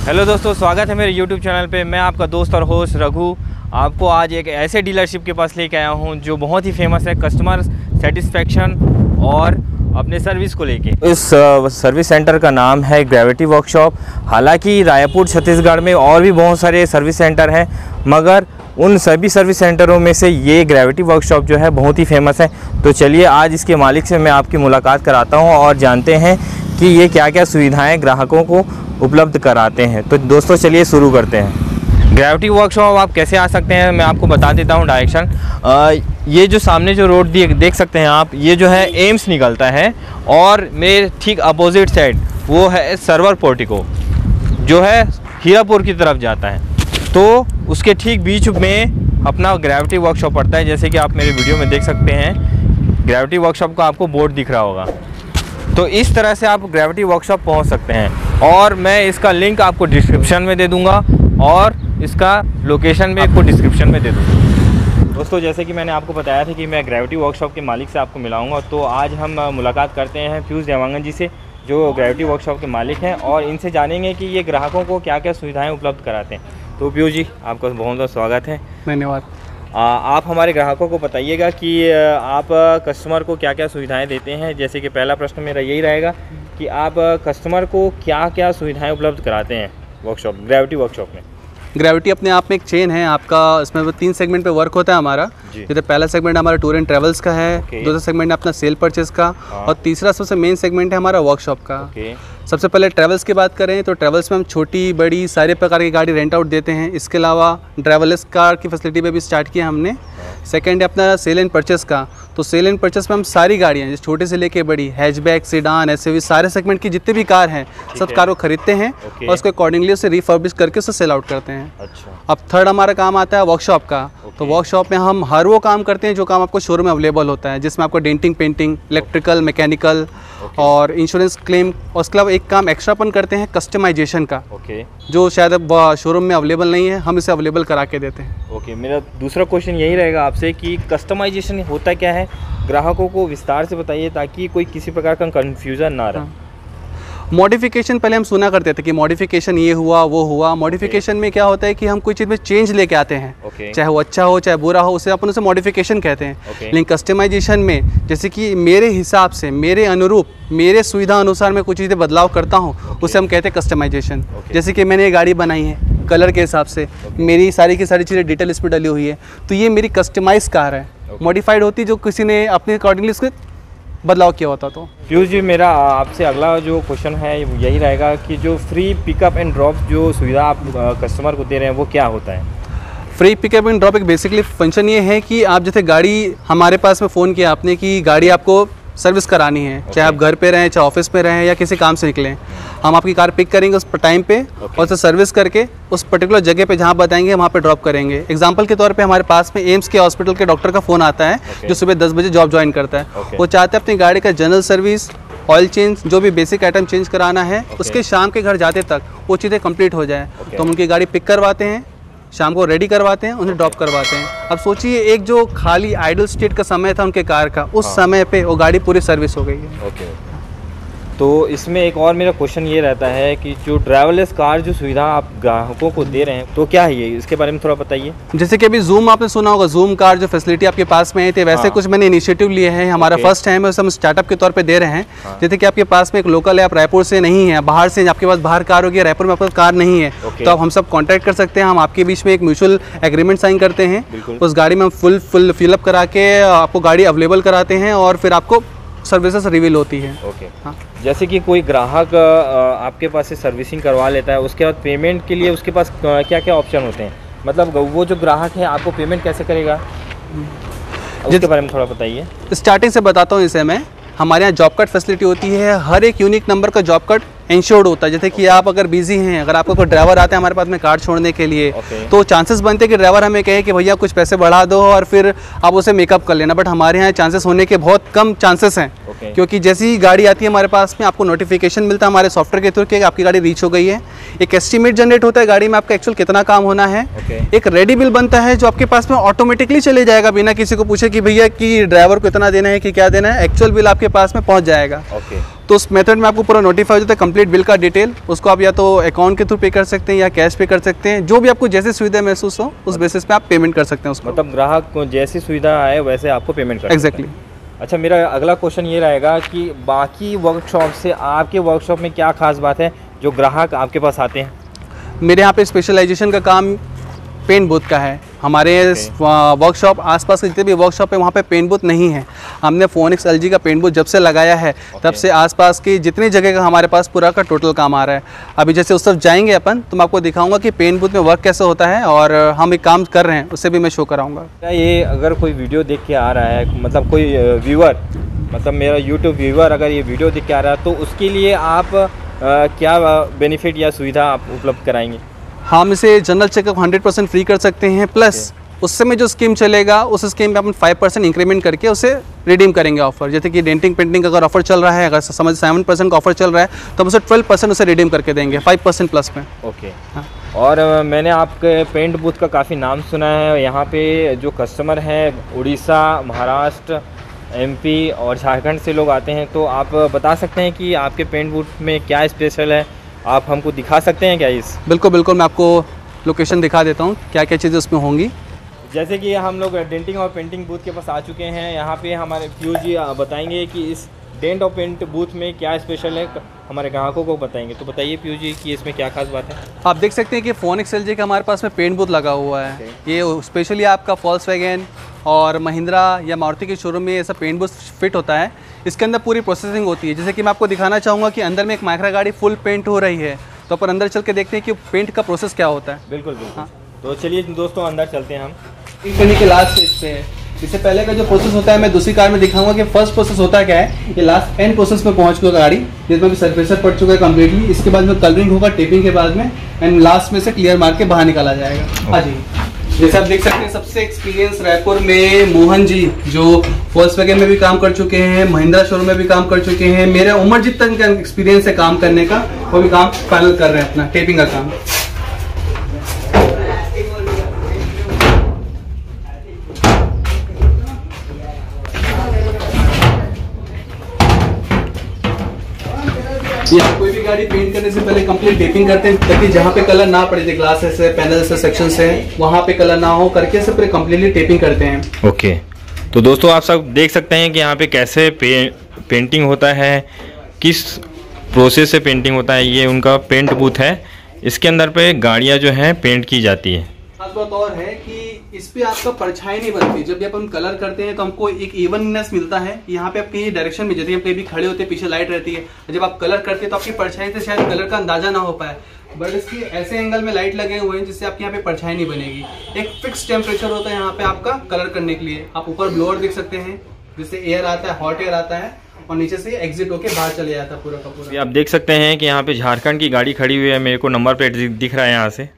Hello दोस्तों, स्वागत है मेरे YouTube चैनल पे। मैं आपका दोस्त और होस्ट रघु आपको आज एक ऐसे डीलरशिप के पास लेके आया हूँ जो बहुत ही फेमस है कस्टमर सेटिस्फेक्शन और अपने सर्विस को लेके। इस सर्विस सेंटर का नाम है ग्रेविटी वर्कशॉप। हालांकि रायपुर छत्तीसगढ़ में और भी बहुत सारे सर्विस सेंटर हैं, मगर उन सभी सर्विस सेंटरों में से ये ग्रेविटी वर्कशॉप जो है बहुत ही फेमस है। तो चलिए आज इसके मालिक से मैं आपकी मुलाकात कराता हूँ और जानते हैं कि ये क्या क्या सुविधाएं ग्राहकों को उपलब्ध कराते हैं। तो दोस्तों चलिए शुरू करते हैं। ग्रेविटी वर्कशॉप आप कैसे आ सकते हैं मैं आपको बता देता हूँ डायरेक्शन। ये जो सामने जो रोड देख सकते हैं आप, ये जो है एम्स निकलता है और मेरे ठीक अपोजिट साइड वो है सर्वर पोर्टिको जो है हीरापुर की तरफ जाता है। तो उसके ठीक बीच में अपना ग्रेविटी वर्कशॉप पड़ता है। जैसे कि आप मेरे वीडियो में देख सकते हैं, ग्रेविटी वर्कशॉप का आपको बोर्ड दिख रहा होगा। तो इस तरह से आप ग्रेविटी वर्कशॉप पहुंच सकते हैं और मैं इसका लिंक आपको डिस्क्रिप्शन में दे दूंगा और इसका लोकेशन भी आपको डिस्क्रिप्शन में दे दूंगा। दोस्तों जैसे कि मैंने आपको बताया था कि मैं ग्रेविटी वर्कशॉप के मालिक से आपको मिलाऊंगा, तो आज हम मुलाकात करते हैं पीयूष देवांगन जी से जो ग्रेविटी वर्कशॉप के मालिक हैं और इनसे जानेंगे कि ये ग्राहकों को क्या क्या सुविधाएँ उपलब्ध कराते हैं। तो पीयूष जी आपका बहुत बहुत स्वागत है। धन्यवाद। आप हमारे ग्राहकों को बताइएगा कि आप कस्टमर को क्या क्या सुविधाएं देते हैं। जैसे कि पहला प्रश्न मेरा यही रहेगा कि आप कस्टमर को क्या क्या सुविधाएं उपलब्ध कराते हैं ग्रेविटी वर्कशॉप में। ग्रेविटी अपने आप में एक चेन है आपका, इसमें 3 सेगमेंट पे वर्क होता है हमारा। जैसे पहला सेगमेंट हमारा टूर एंड ट्रेवल्स का है, दूसरा सेगमेंट है अपना सेल परचेज का और तीसरा सबसे मेन सेगमेंट है हमारा वर्कशॉप का। सबसे पहले ट्रैवल्स की बात करें तो ट्रैवल्स में हम छोटी बड़ी सारे प्रकार की गाड़ी रेंट आउट देते हैं। इसके अलावा ड्राइवरलेस कार की फैसिलिटी पे भी स्टार्ट किया हमने। सेकंड है अपना सेल एंड परचेस का। तो सेल एंड परचेस में हम सारी गाड़ियाँ जैसे छोटे से लेके बड़ी हैचबैक, सेडान, एसयूवी सारे सेगमेंट की जितने भी कार हैं सब कार को खरीदते हैं और उसको अकॉर्डिंगली उसे रिफर्बिश करके उसे सेल आउट करते हैं। अब थर्ड हमारा काम आता है वर्कशॉप का। तो वर्कशॉप में हम हर वो काम करते हैं जो काम आपको शोरूम में अवेलेबल होता है, जिसमें आपको डेंटिंग, पेंटिंग, इलेक्ट्रिकल, मैकेनिकल और इंश्योरेंस क्लेम। और उसके अलावा एक काम एक्स्ट्रा अपन करते हैं कस्टमाइजेशन का, जो शायद अब शोरूम में अवेलेबल नहीं है, हम इसे अवेलेबल करा के देते हैं। मेरा दूसरा क्वेश्चन यही रहेगा आपसे कि कस्टमाइजेशन होता क्या है, ग्राहकों को विस्तार से बताइए ताकि कोई किसी प्रकार का कन्फ्यूज़न ना रहे। मॉडिफिकेशन पहले हम सुना करते थे कि मॉडिफिकेशन ये हुआ वो हुआ। मॉडिफिकेशन में क्या होता है कि हम कोई चीज़ में चेंज लेके आते हैं, चाहे वो अच्छा हो चाहे बुरा हो, उसे अपन उसे मॉडिफिकेशन कहते हैं। लेकिन कस्टमाइजेशन में जैसे कि मेरे हिसाब से, मेरे अनुरूप, मेरे सुविधा अनुसार मैं कुछ चीज़ें बदलाव करता हूँ, उसे हम कहते हैं कस्टमाइजेशन। जैसे कि मैंने ये गाड़ी बनाई है कलर के हिसाब से, मेरी सारी की सारी चीज़ें डिटेल इस पर डली हुई है, तो ये मेरी कस्टमाइज कार है। मॉडिफाइड होती जो किसी ने अपने अकॉर्डिंगली उसको बदलाव किया होता। तो पीयूष जी मेरा आपसे अगला जो क्वेश्चन है यही रहेगा कि जो फ्री पिकअप एंड ड्रॉप जो सुविधा आप कस्टमर को दे रहे हैं वो क्या होता है। फ्री पिकअप एंड ड्रॉप एक बेसिकली फंक्शन ये है कि आप जैसे गाड़ी हमारे पास में फ़ोन किया आपने कि गाड़ी आपको सर्विस करानी है, चाहे आप घर पे रहें, चाहे ऑफिस पे रहें या किसी काम से निकलें, हम आपकी कार पिक करेंगे उस टाइम पे और उसे सर्विस करके उस पर्टिकुलर जगह पे जहाँ बताएंगे वहाँ पे ड्रॉप करेंगे। एग्जांपल के तौर पे हमारे पास में एम्स के हॉस्पिटल के डॉक्टर का फ़ोन आता है जो सुबह 10 बजे जॉब ज्वाइन करता है। वो चाहते हैं अपनी गाड़ी का जनरल सर्विस, ऑयल चेंज, जो भी बेसिक आइटम चेंज कराना है उसके शाम के घर जाते तक वो चीज़ें कंप्लीट हो जाए। तो हम उनकी गाड़ी पिक करवाते हैं, शाम को रेडी करवाते हैं, उन्हें ड्रॉप करवाते हैं। अब सोचिए एक जो खाली आइडल स्टेट का समय था उनके कार का, उस समय पे वो गाड़ी पूरी सर्विस हो गई है। तो इसमें एक और मेरा क्वेश्चन ये रहता है कि जो ड्राइवरलेस कार जो सुविधा आप ग्राहकों को दे रहे हैं तो क्या है ये, इसके बारे में थोड़ा बताइए। जैसे कि अभी जूम आपने सुना होगा, जूम कार जो फैसिलिटी आपके पास में है, तो वैसे कुछ मैंने इनिशिएटिव लिए हैं। हमारा फर्स्ट टाइम है, हम स्टार्टअप के तौर पे दे रहे हैं। जैसे कि आपके पास में एक लोकल है, आप रायपुर से नहीं है, बाहर से आपके पास बाहर कार होगी, रायपुर में आपके पास कार नहीं है, तो आप हम सब कॉन्टैक्ट कर सकते हैं। हम आपके बीच में एक म्यूचुअल एग्रीमेंट साइन करते हैं, उस गाड़ी में हम फुल फिलअप करा के आपको गाड़ी अवेलेबल कराते हैं और फिर आपको सर्विसेज रिवील होती है। हाँ। जैसे कि कोई ग्राहक आपके पास से सर्विसिंग करवा लेता है, उसके बाद पेमेंट के लिए उसके पास क्या क्या ऑप्शन होते हैं, मतलब वो जो ग्राहक है आपको पेमेंट कैसे करेगा, उसके बारे में थोड़ा बताइए। स्टार्टिंग से बताता हूँ इसे मैं। हमारे यहाँ जॉब कार्ड फैसिलिटी होती है, हर एक यूनिक नंबर का जॉब कार्ड इंश्योर्ड होता है। जैसे कि आप अगर बिजी हैं, अगर आपको कोई ड्राइवर आता है हमारे पास में कार छोड़ने के लिए, तो चांसेस बनते हैं कि ड्राइवर हमें कहे कि भैया कुछ पैसे बढ़ा दो और फिर आप उसे मेकअप कर लेना। बट हमारे यहाँ चांसेस होने के बहुत कम चांसेस हैं, क्योंकि जैसी ही गाड़ी आती है हमारे पास में आपको नोटिफिकेशन मिलता है हमारे सॉफ्टवेयर के थ्रू कि आपकी गाड़ी रीच हो गई है। एक एस्टीमेट जनरेट होता है गाड़ी में आपका एक्चुअल कितना काम होना है। एक रेडी बिल बनता है जो आपके पास में ऑटोमेटिकली चले जाएगा बिना किसी को पूछे कि भैया कि ड्राइवर को इतना देना है कि क्या देना है, एक्चुअल बिल आपके पास में पहुँच जाएगा। तो उस मेथड में आपको पूरा नोटिफाई हो जाता है कंप्लीट बिल का डिटेल। उसको आप या तो अकाउंट के थ्रू पे कर सकते हैं या कैश पे कर सकते हैं, जो भी आपको जैसे सुविधा महसूस हो उस बेसिस पे आप पेमेंट कर सकते हैं उसको। मतलब ग्राहक को जैसी सुविधा आए वैसे आपको पेमेंट कर एग्जैक्टली। अच्छा, मेरा अगला क्वेश्चन ये रहेगा कि बाकी वर्कशॉप से आपके वर्कशॉप में क्या खास बात है जो ग्राहक आपके पास आते हैं? मेरे यहाँ पे स्पेशलाइजेशन का काम पेंट बूथ का है। हमारे वर्कशॉप आसपास के जितने भी वर्कशॉप है वहाँ पे पेंट बूथ नहीं है। हमने फोनिक्स एलजी का पेंट बूथ जब से लगाया है तब से आसपास की जितनी जगह का हमारे पास पूरा का टोटल काम आ रहा है। अभी जैसे उस तरफ जाएंगे अपन तो मैं आपको दिखाऊंगा कि पेंट बूथ में वर्क कैसे होता है और हम एक काम कर रहे हैं उससे भी मैं शो कराऊंगा। क्या ये अगर कोई वीडियो देख के आ रहा है, मतलब कोई व्यूअर, मतलब मेरा यूट्यूब व्यूअर अगर ये वीडियो देख के आ रहा है तो उसके लिए आप क्या बेनिफिट या सुविधा आप उपलब्ध कराएंगे? हम इसे जनरल चेकअप 100% फ्री कर सकते हैं, प्लस उस समय जो स्कीम चलेगा उस स्कीम में अपन 5% इंक्रीमेंट करके उसे रिडीम करेंगे ऑफर। जैसे कि डेंटिंग पेंटिंग का अगर ऑफर चल रहा है, अगर समझ 7% का ऑफर चल रहा है तो हम उसे 12% उसे रिडीम करके देंगे 5% प्लस में। ओके। हाँ। और मैंने आपके पेंट बूथ का काफ़ी नाम सुना है। यहाँ पे जो कस्टमर हैं उड़ीसा, महाराष्ट्र, MP और झारखंड से लोग आते हैं, तो आप बता सकते हैं कि आपके पेंट बूथ में क्या स्पेशल है? आप हमको दिखा सकते हैं क्या इस? बिल्कुल बिल्कुल, मैं आपको लोकेशन दिखा देता हूँ क्या क्या चीज़ें उसमें होंगी। जैसे कि हम लोग डेंटिंग और पेंटिंग बूथ के पास आ चुके हैं। यहाँ पे हमारे पीयूष जी बताएंगे कि इस डेंट और पेंट बूथ में क्या स्पेशल है, हमारे ग्राहकों को बताएंगे। तो बताइए पीयूष जी कि इसमें क्या खास बात है? आप देख सकते हैं कि फोनिक्स एलजी का हमारे पास में पेंट बूथ लगा हुआ है। ये स्पेशली आपका वॉल्क्सवैगन और महिंद्रा या मारुति के शोरूम में ऐसा पेंट बूथ फिट होता है। इसके अंदर पूरी प्रोसेसिंग होती है। जैसे कि मैं आपको दिखाना चाहूँगा कि अंदर में एक माइक्रा गाड़ी फुल पेंट हो रही है, तो अपन अंदर चल के देखते हैं कि पेंट का प्रोसेस क्या होता है। बिल्कुल बिल्कुल। हाँ। तो चलिए दोस्तों अंदर चलते हैं हम। करने के लास्ट स्टेज पे है। इससे पहले का जो प्रोसेस होता है मैं दूसरी कार में दिखाऊंगा कि फर्स्ट प्रोसेस होता क्या है। ये लास्ट एंड प्रोसेस में पहुंच चुका गाड़ी, जिसमें भी सरफेसर पड़ चुका है कम्प्लीटली। इसके बाद में कलरिंग होगा टेपिंग के बाद में, एंड लास्ट में से क्लियर मार के बाहर निकाला जाएगा। हाँ जी, जैसे आप देख सकते हैं सबसे एक्सपीरियंस रायपुर में मोहन जी जो वॉल्क्सवैगन में भी काम कर चुके हैं, महिंद्रा शोरूम में भी काम कर चुके हैं। मेरे उम्र जितना का एक्सपीरियंस है काम करने का, वो भी काम फाइनल कर रहे हैं अपना टेपिंग का काम। ये कोई भी गाड़ी पेंट करने से पहले कंप्लीट टेपिंग करते हैं ताकि जहाँ पे कलर ना पड़े, ग्लासेस है, पैनल्स है, सेक्शन है, वहाँ पे कलर ना हो, करके से पूरे कंप्लीटली टेपिंग करते हैं। ओके। तो दोस्तों आप सब देख सकते हैं कि यहाँ पे कैसे पेंटिंग होता है, किस प्रोसेस से पेंटिंग होता है। ये उनका पेंट बूथ है, इसके अंदर पे गाड़ियाँ जो हैं पेंट की जाती है। खास बात और है कि इस पे आपका परछाई नहीं बनती। जब भी अपन कलर करते हैं तो हमको एक इवननेस मिलता है। यहाँ पे आप कहीं डायरेक्शन में, जैसे आप कहीं भी खड़े होते हैं पीछे लाइट रहती है, जब आप कलर करते हैं तो आपकी परछाई से शायद कलर का अंदाजा ना हो पाए, बट इसके ऐसे एंगल में लाइट लगे हुए हैं जिससे आपके यहाँ पे परछाई नहीं बनेगी। एक फिक्स टेम्परेचर होता है यहाँ पे आपका कलर करने के लिए। आप ऊपर ब्लोअर देख सकते हैं जिससे एयर आता है, हॉट एयर आता है, और नीचे से एग्जिट होके बाहर चले जाता है पूरा का पूरा। आप देख सकते हैं कि यहाँ पे झारखंड की गाड़ी खड़ी हुई है। मेरे को नंबर प्लेट दिख रहा है यहाँ से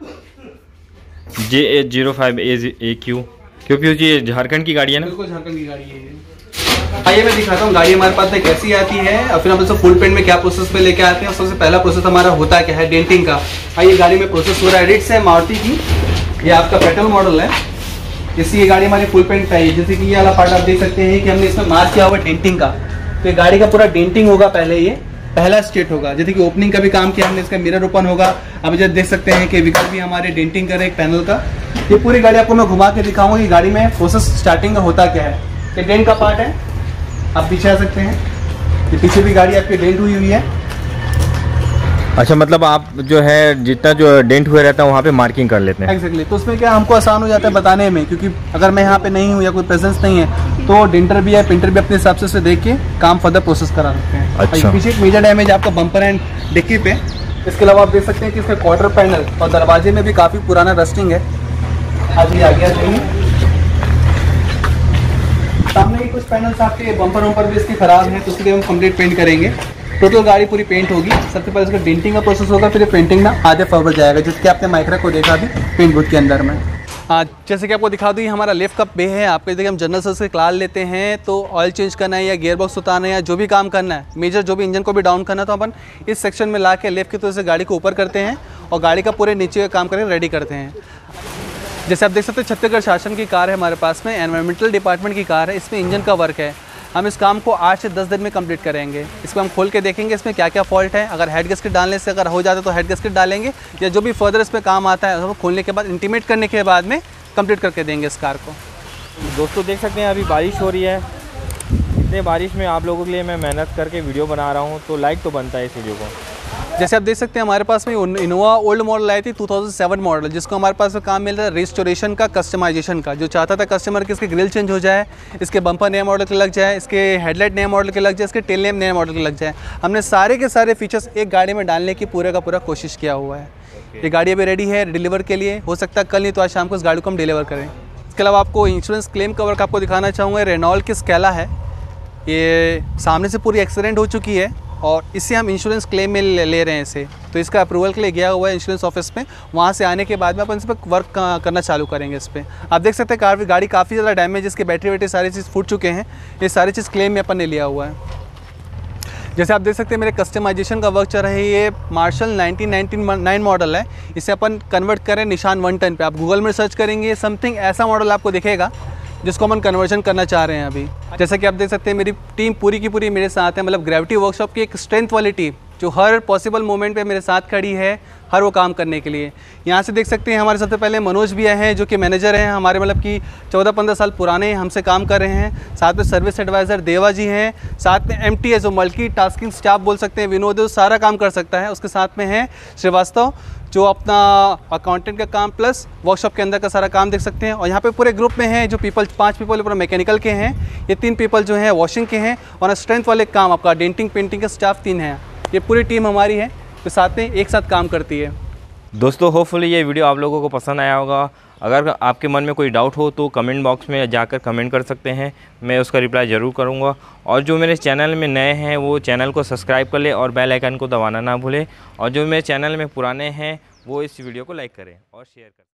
JH05AQ। क्यों पीयूष जी, झारखंड की गाड़ी है ना? बिल्कुल झारखंड की गाड़ी है। आइए मैं दिखाता हूँ गाड़ी हमारे पास में कैसी आती है और फिर हम इसको फुल पेंट में क्या प्रोसेस पे लेके आते हैं। सबसे पहला प्रोसेस हमारा होता क्या है, डेंटिंग का। आइए गाड़ी में प्रोसेस हो रहा है। रिट्स है मारुति की, ये आपका पेट्रोल मॉडल है। इससे ये गाड़ी हमारी फुल पेंट चाहिए। जैसे कि ये वाला पार्ट आप देख सकते हैं कि हमने इसमें मार्क किया हुआ डेंटिंग का, तो ये गाड़ी का पूरा डेंटिंग होगा। पहले ये पहला स्टेट होगा। जैसे कि ओपनिंग का भी काम किया हमने, इसका मिरर ओपन होगा। अब जब देख सकते हैं कि विकल्प भी हमारे डेंटिंग कर रहे एक पैनल का। ये पूरी गाड़ी आपको मैं घुमा के दिखाऊंगा कि गाड़ी में प्रोसेस स्टार्टिंग का होता क्या है। ये डेंट का पार्ट है, आप पीछे आ सकते हैं। ये पीछे भी गाड़ी आपकी डेंट हुई है। अच्छा, मतलब आप जो है जितना जो डेंट हुआ रहता है वहाँ पे मार्किंग कर लेते हैं। एग्जैक्टली। तो उसमें क्या हमको आसान हो जाता है बताने में, क्योंकि अगर मैं यहाँ पे नहीं हूँ या कोई प्रेजेंस नहीं है तो डेंटर भी है, पेंटर भी अपने हिसाब से उसे देख के काम फर्दर प्रोसेस करा सकते हैं। अच्छा। पीछे एक मेजर डैमेज आपका बम्पर एंड डिक्की पे। इसके अलावा आप देख सकते हैं कि इसमें क्वार्टर पैनल और दरवाजे में भी काफ़ी पुराना रस्टिंग है। आज ये आ गया सामने ही कुछ पैनल्स आपके बम्पर वम्पर भी इसके खराब हैं, तो उसके लिए हम कंप्लीट पेंट करेंगे। टोटल गाड़ी पूरी पेंट होगी। सबसे पहले इसका डेंटिंग का प्रोसेस होगा, फिर पेंटिंग ना आधे फॉरवर्ड जाएगा, जिसके आपने माइक्रा को देखा भी पेंट बूथ के अंदर में। जैसे कि आपको दिखा दूँ, ये हमारा लेफ्ट का बे है। आपके देखिए हम जनरल सर्विस से क्लास लेते हैं, तो ऑयल चेंज करना है या गियर बॉक्स उतारना है या जो भी काम करना है, मेजर जो भी इंजन को भी डाउन करना है, तो अपन इस सेक्शन में ला के लेफ्ट की तरफ से गाड़ी को ऊपर करते हैं और गाड़ी का पूरे नीचे का काम करके रेडी करते हैं। जैसे आप देख सकते हैं छत्तीसगढ़ शासन की कार है हमारे पास में, एनवायरमेंटल डिपार्टमेंट की कार है। इसमें इंजन का वर्क है। हम इस काम को 8 से 10 दिन में कंप्लीट करेंगे। इसको हम खोल के देखेंगे इसमें क्या क्या फॉल्ट है। अगर हेड गैस्केट डालने से अगर हो जाता है तो हेड गैस्केट डालेंगे, या जो भी फर्दर इसमें काम आता है उसको खोलने के बाद इंटीमेट करने के बाद में कंप्लीट करके देंगे इस कार को। दोस्तों देख सकते हैं अभी बारिश हो रही है। इतने बारिश में आप लोगों के लिए मैं मेहनत करके वीडियो बना रहा हूँ, तो लाइक तो बनता है इस वीडियो को। जैसे आप देख सकते हैं हमारे पास में इनोवा ओल्ड मॉडल आई थी 2007 मॉडल, जिसको हमारे पास में काम मिल रहा है रिस्टोरेशन का, कस्टमाइजेशन का। जो चाहता था कस्टमर कि इसके ग्रिल चेंज हो जाए, इसके बम्पर नए मॉडल के लग जाए, इसके हेडलाइट नए मॉडल के लग जाए, इसके टेल लैम्प नए मॉडल के लग जाए। हमने सारे के सारे फीचर्स एक गाड़ी में डालने की पूरे का पूरा कोशिश किया हुआ है। ये गाड़ी अभी रेडी है डिलीवर के लिए। हो सकता है कल नहीं तो आज शाम को इस गाड़ी को हम डिलीवर करें। इसके अलावा आपको इंश्योरेंस क्लेम कवर का आपको दिखाना चाहूँगा। रेनॉल्ट की स्केला है, ये सामने से पूरी एक्सीडेंट हो चुकी है और इससे हम इंश्योरेंस क्लेम में ले रहे हैं इसे। तो इसका अप्रूवल के लिए गया हुआ है इंश्योरेंस ऑफिस में। वहाँ से आने के बाद में अपन इस पर वर्क करना चालू करेंगे इस पर। आप देख सकते हैं गाड़ी काफ़ी ज़्यादा डैमेज है, इसके बैटरी सारी चीज़ फूट चुके हैं। ये सारी चीज़ क्लेम में अपन ने लिया हुआ है। जैसे आप देख सकते हैं मेरे कस्टमाइजेशन का वर्क चल रहा है। ये मार्शल 1999 मॉडल है। इसे अपन कन्वर्ट करें निशान 110 पे। आप गूगल में सर्च करेंगे समथिंग ऐसा मॉडल आपको दिखेगा जिसको हम कन्वर्जन करना चाह रहे हैं अभी। जैसा कि आप देख सकते हैं मेरी टीम पूरी की पूरी मेरे साथ है। मतलब ग्रेविटी वर्कशॉप की एक स्ट्रेंथ वाली टीम जो हर पॉसिबल मोमेंट पे मेरे साथ खड़ी है, हर वो काम करने के लिए। यहाँ से देख सकते हैं हमारे सबसे पहले मनोज भी आए हैं जो कि मैनेजर हैं हमारे, मतलब कि 14-15 साल पुराने हमसे काम कर रहे हैं। साथ में सर्विस एडवाइज़र देवा जी हैं। साथ में MTS जो मल्टी टास्किंग स्टाफ बोल सकते हैं, विनोद जो सारा काम कर सकता है। उसके साथ में है श्रीवास्तव जो अपना अकाउंटेंट का काम प्लस वर्कशॉप के अंदर का सारा काम देख सकते हैं। और यहाँ पे पूरे ग्रुप में हैं जो 5 पीपल पूरा मैकेनिकल के हैं, ये 3 पीपल जो हैं वॉशिंग के हैं, और स्ट्रेंथ वाले काम आपका डेंटिंग पेंटिंग का स्टाफ 3 हैं। ये पूरी टीम हमारी है तो साथ में एक साथ काम करती है। दोस्तों होपफुली ये वीडियो आप लोगों को पसंद आया होगा। अगर आपके मन में कोई डाउट हो तो कमेंट बॉक्स में जाकर कमेंट कर सकते हैं, मैं उसका रिप्लाई ज़रूर करूंगा। और जो मेरे चैनल में नए हैं वो चैनल को सब्सक्राइब कर ले और बेल आइकन को दबाना ना भूलें। और जो मेरे चैनल में पुराने हैं वो इस वीडियो को लाइक करें और शेयर करें।